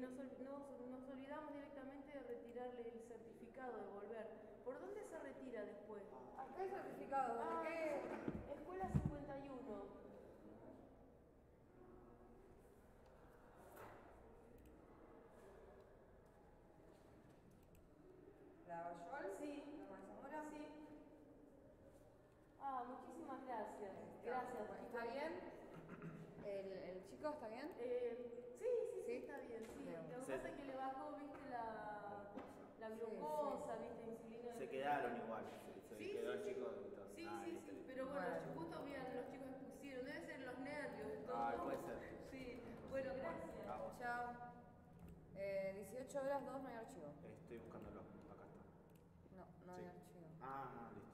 nos olvidamos directamente de retirarle el certificado de volver. ¿Por dónde se retira después? Acá hay certificado, ¿de qué? Escuela 51. ¿La Bayol? Sí. ¿La Zamora? Sí. Ah, muchísimas gracias. Gracias. Bueno, ¿está bien? ¿El chico está bien? Sí, está bien, sí. Lo que pasa es que le bajó, viste, la glucosa, viste, insulina. Se quedaron igual, se quedó el chico. Sí, pero bueno, justo bien, los chicos expusieron, debe ser los nervios. Puede ser. Sí, bueno, gracias. Chao. 18 horas 2 no hay archivo. Estoy buscándolo, acá está. No hay archivo. Listo.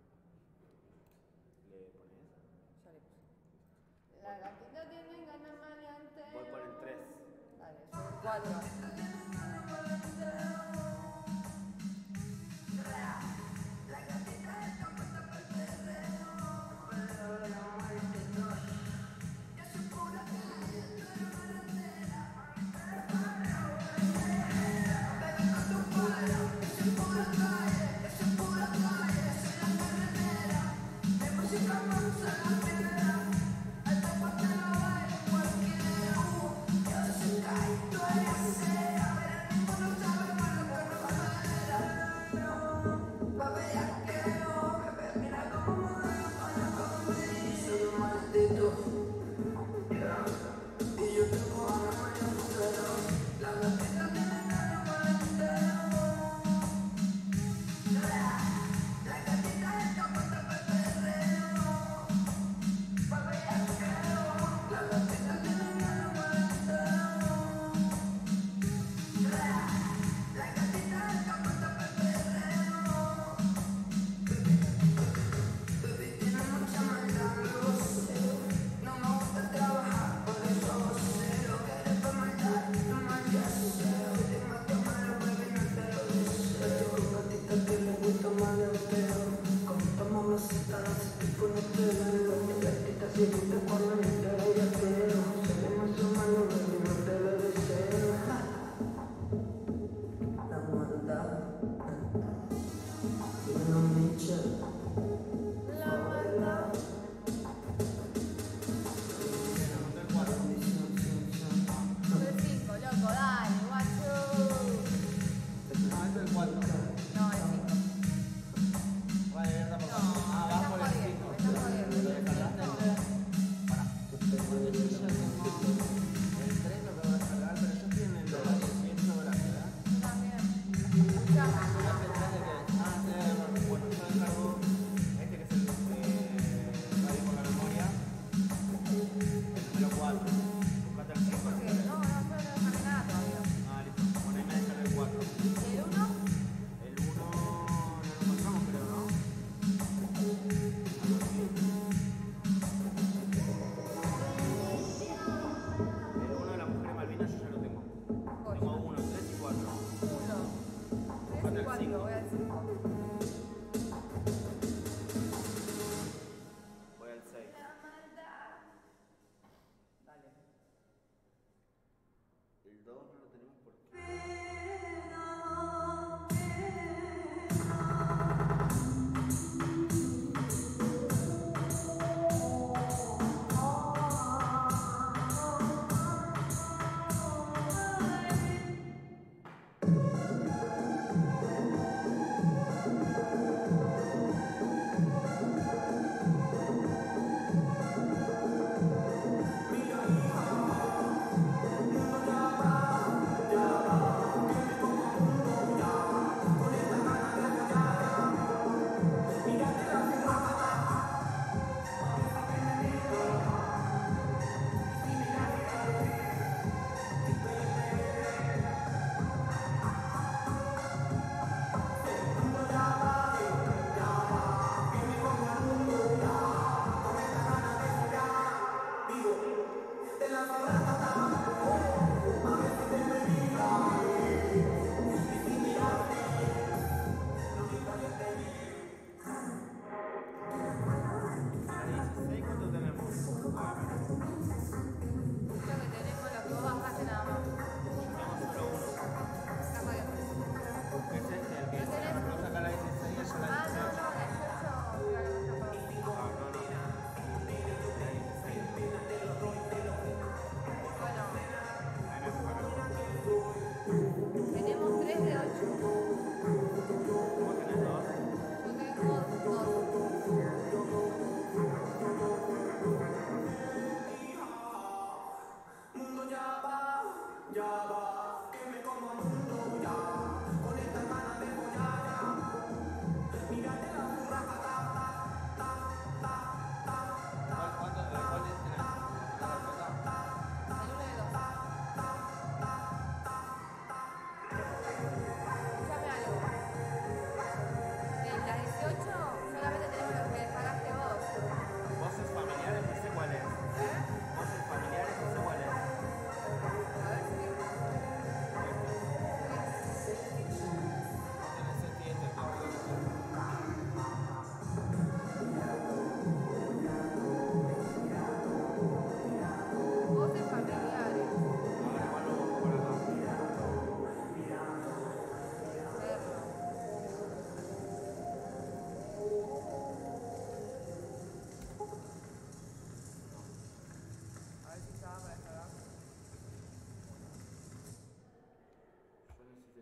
¿Le pones? Ya le puse. La gatita tiene ganas maleantes. Voy por el 3. Dale, yo el 4. La gatita está puesta para el perreo, pero no es no. Yo soy pura calle, tú eres barandera. Ven con tu palo, yo soy pura calle, soy la barandera. De música mansa la piedra, al tapo te la bailo cualquiera. Yo soy calle, tú eres acera.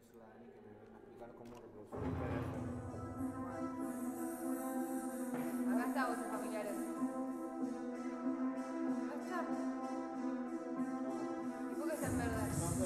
decirle a Dani que me venga a explicar cómo reproducir un PDF. Acá está voces familiares. Acá está. ¿Y por qué está en verde? No sé.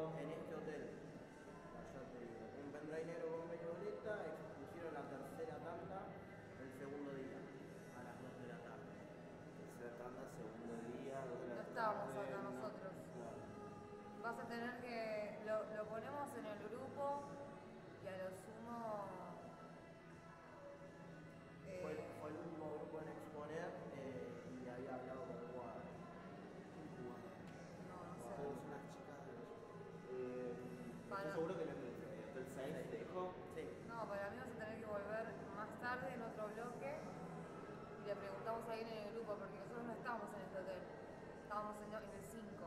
en este hotel. Ya te digo, un pendrive negro con violeta, expusieron la tercera tanda el segundo día, a las 2 de la tarde. Tercera tanda, segundo día, 2 de la No estábamos tarde, acá no. nosotros. Claro. Vas a tener que. Lo ponemos en el grupo y a lo sumo. Fue el último grupo en exponer y había hablado con Guada. No sé. Son unas chicas de Para- estoy seguro que en el Hotel 6 te dijo. Sí. No, para mí vas a tener que volver más tarde en otro bloque y le preguntamos a alguien en el grupo porque nosotros no estábamos en este hotel, estábamos en el 5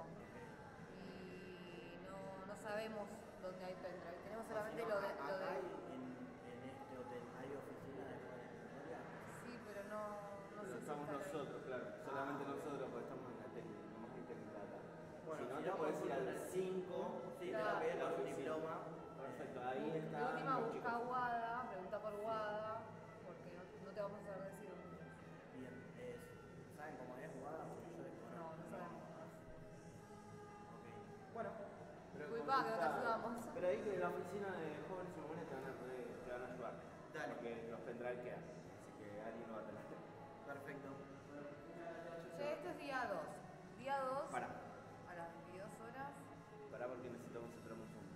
y no sabemos dónde hay pendrive, tenemos solamente lo de... Acá en este hotel hay oficina de jóvenes de memoria. Sí, pero no Pero sé si estamos está ahí. nosotros, claro. Solamente nosotros, porque estamos en la técnica, no más en técnica acá. Bueno, si no, si te no, puedes ir al vamos a 5. Sí, Claro. también la los oficina. diploma. Perfecto, ahí De está. última busca a Guada, pregunta por Guada, porque no te vamos a saber decir dónde es. Bien, ¿saben cómo es Guada? Porque yo desconozco. No sabemos. Ok. Bueno, Disculpa que no te ayudamos. Pero ahí que la oficina de jóvenes y memoria te van a ayudar. Dale. Porque los pendrive quedan. Así que alguien lo va a tener. perfecto. Che, este es día 2. Día 2 Para. a las 22 horas. Pará porque necesitamos entrar un zoom.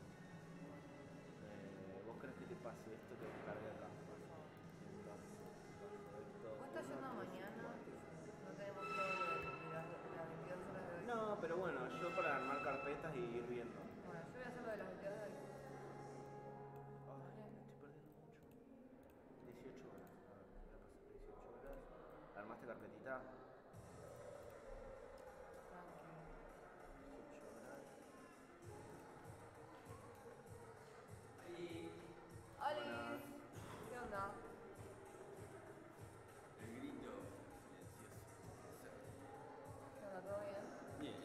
¿Vos crees que te pase esto que te cargue acá? ¿Vos estás yendo mañana? No tenemos todo lo de las 22 horas de hoy. No, pero bueno, yo para armar carpetas y ir viendo. Bueno, yo voy a hacer lo de las 22 de hoy. Ay, me estoy perdiendo mucho. 18 horas. A ver, ya pasó 18 horas. ¿Armaste carpetita? Tranquilo. 18 horas. ¡Oli! ¿Qué onda? El grito ¿Qué onda? ¿Todo bien? silencioso. Bien.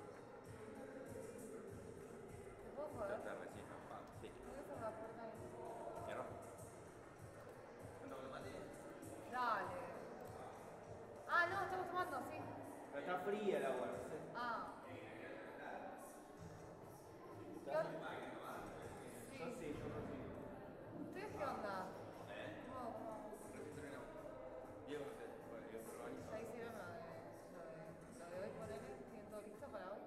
¿Te puedo Ya joder? está recién zampado. Sí. ¿Por qué cerrar la puerta ahí? Cierro. ¿Cuánto me lo mate? Dale. Ah, no, estamos tomando, sí. Pero está fría el agua, no sé. Ah. ¿Qué onda? Sí. Yo sí, yo consigo. ¿Ustedes qué onda? ¿Cómo? Refrigerio no. Bien, usted. Bueno, yo por baño. ¿Ya hicieron lo de hoy, ponele? ¿Tienen todo listo para hoy?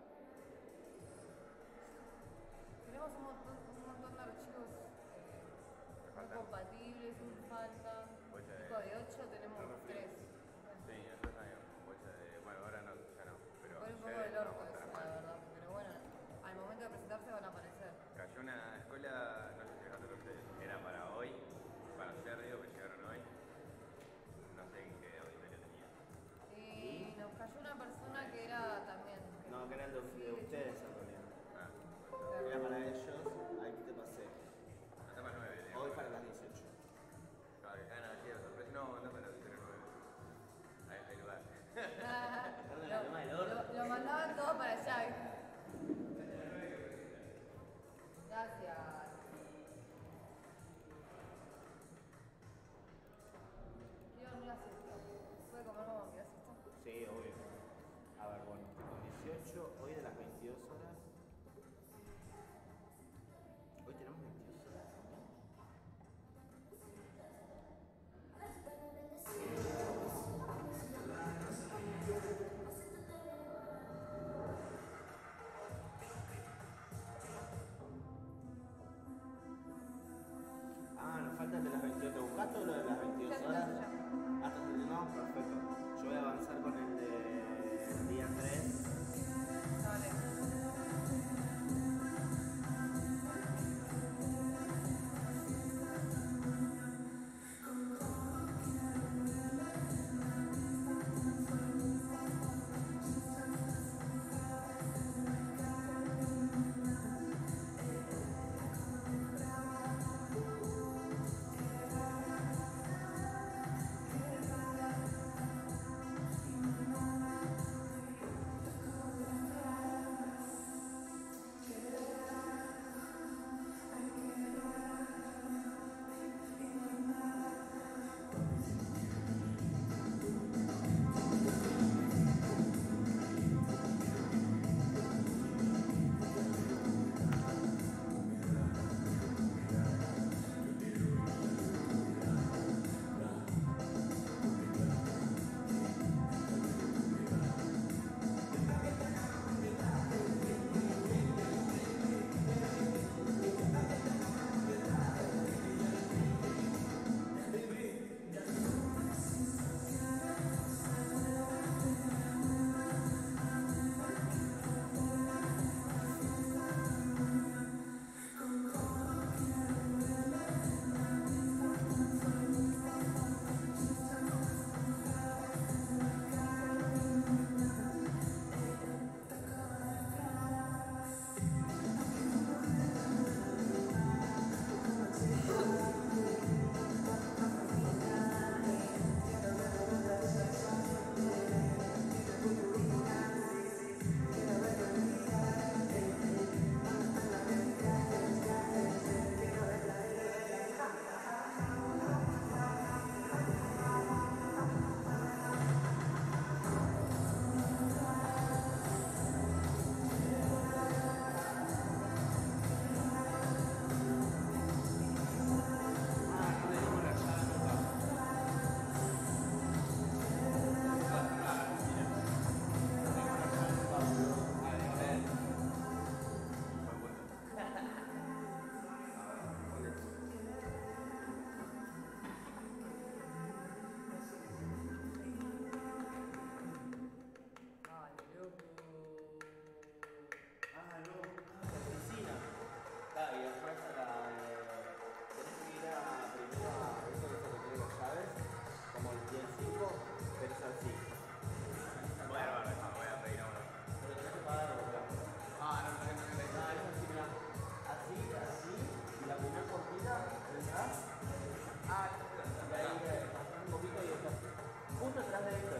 Tenemos un montón de archivos no faltan. compatibles, un faltan. Bolsa de- Tipo de 8 tenemos 3. Sí, nosotros también. Bolsa de. Bueno, ahora no, ya no. Pero Fue un poco ayer del orto estábamos eso, la mal. verdad. Pero bueno, al momento de presentarse van a aparecer. Cayó una escuela, no sé si dejaste lo que era para hoy, para ayer digo que llegaron hoy. No sé en qué auditorio tenía. Y nos cayó una persona que era también. No, que eran de ustedes en realidad. Ah, Claro. Era para ellos, aquí te pasé. no está para 9. Hoy para las 18. Claro, que Claro, y después a la tenés que ir a primero a eso que se requiere las llaves, como el 5, pero es así. Voy a armar, voy a pedir a uno. Pero tenés que pagar otra. Ah, no, no, no, No, es así, mirá. Así, y la primera cortita, ¿entras? Ah, Y ahí pasás un poquito y estás justo atrás de esto.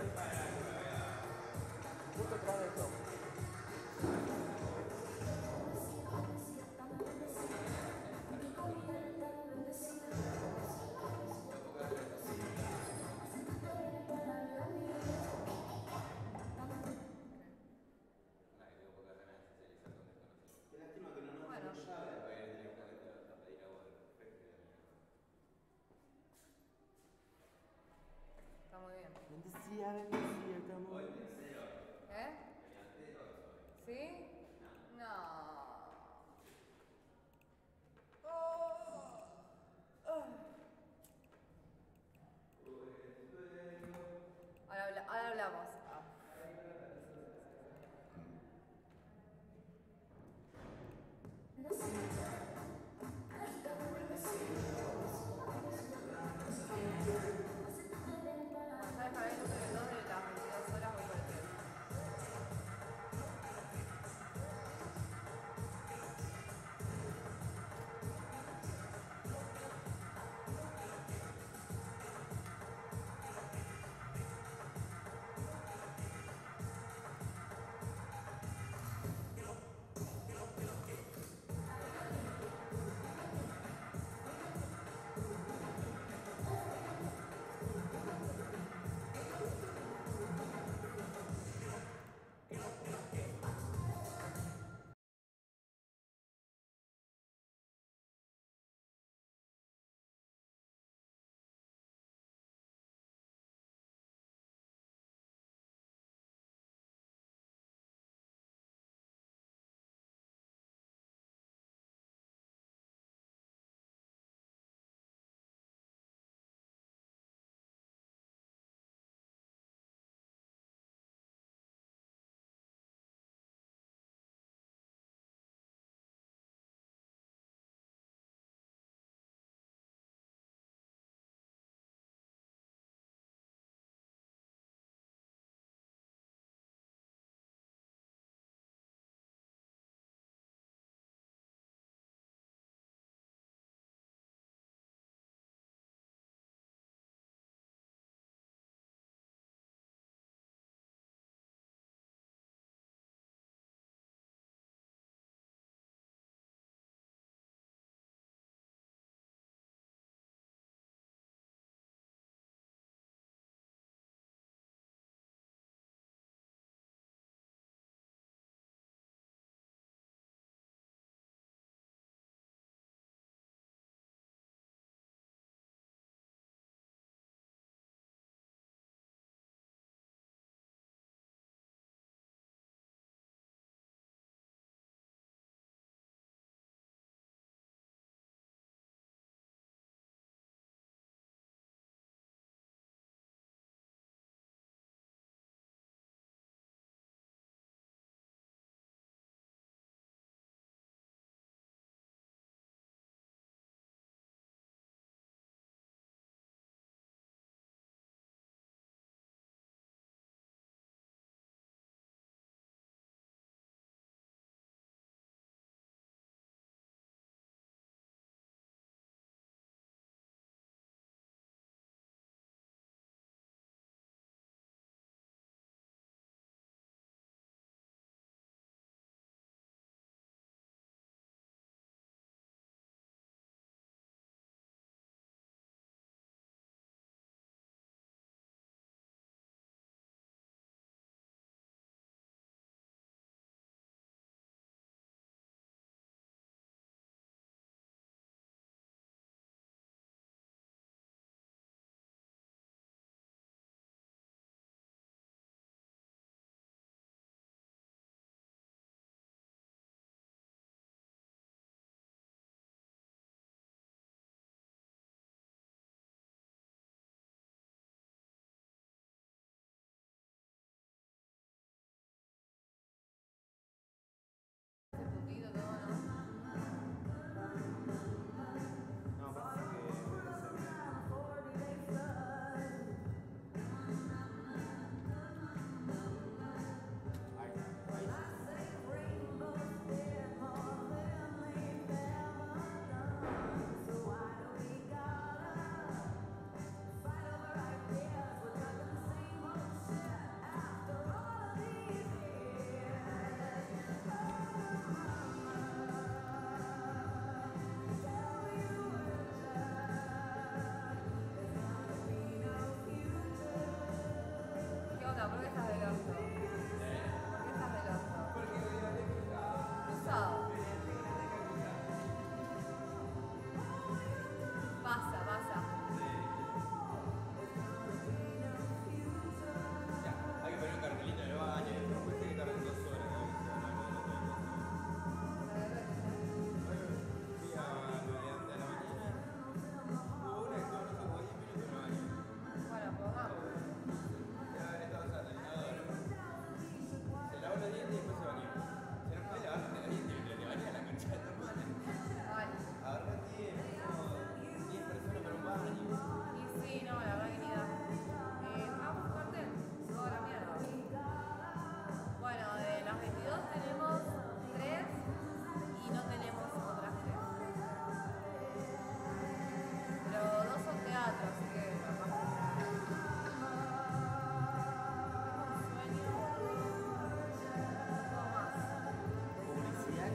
Justo atrás de esto. Qué lástima que no nos Bueno. dio llave. Está muy bien. Bendecía, bendecía, estamos. ¿Eh? ¿Sí? No. Ahora hablamos. ¿Sabes para eso que 2 de la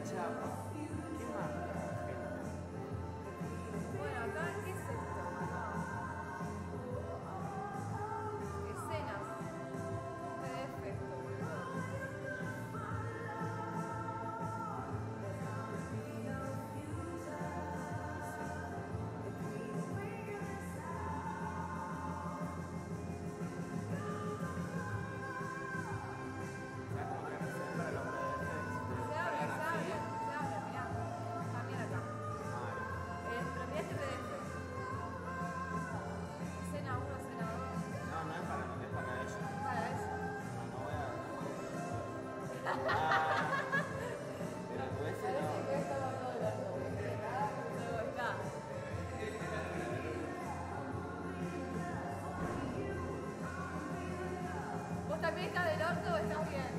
chapa. ¿Qué marca? Bueno, acá, ¿qué es esto? Acá. Escenas. PDF esto, boludo. ¿Vos también estás del orto o estás bien?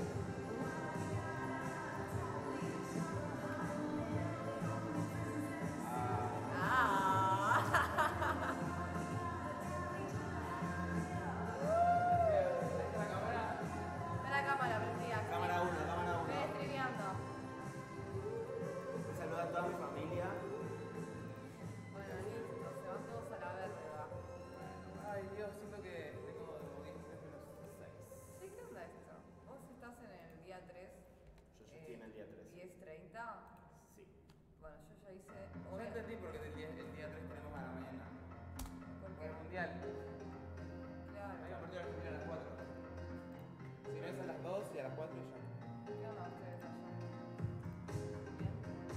Está la cámara prendida. Cámara 1, cámara 1. Ve streameando. Saluda a toda mi familia. Bueno, listo, se van todos a la verga. Ay, Dios, siento que tengo 10 menos 6. Sí, ¿qué onda esto? ¿Vos estás en el día 3? Yo ya estoy en el día 3. 10:30. Sí. Bueno, yo ya hice. Ya entendí por qué el día 3 tenemos a la mañana. ¿Por Por qué? el mundial. Claro. Hay un partido de Argentina a las 4. Si no es a las 2 y a las 4 ya. ¿Qué onda ustedes allá? Bien.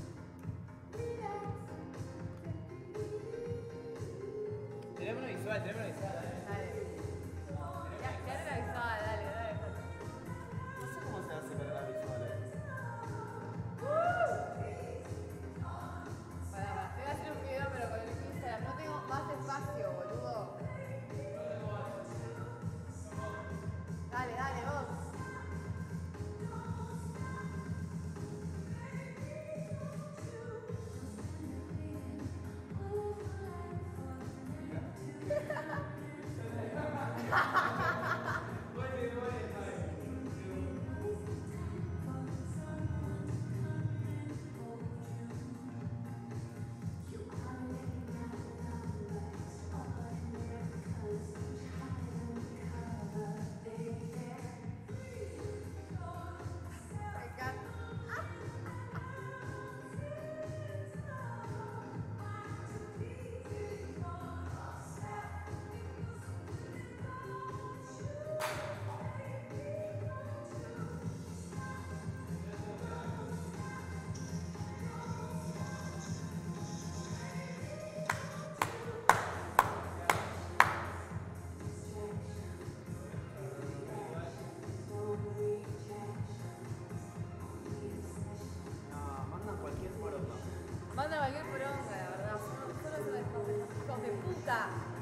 Teléfono visual, teléfono visual. Dale. Ya no la avisaba, dale. No sé cómo se hace para las visuales. Pará, te voy a hacer un video pero con el Instagram. No tengo más espacio, boludo. Dale, vos. Me encanta. No, mandan cualquier poronga. Manda cualquier poronga, la verdad. Solo son hijos de puta.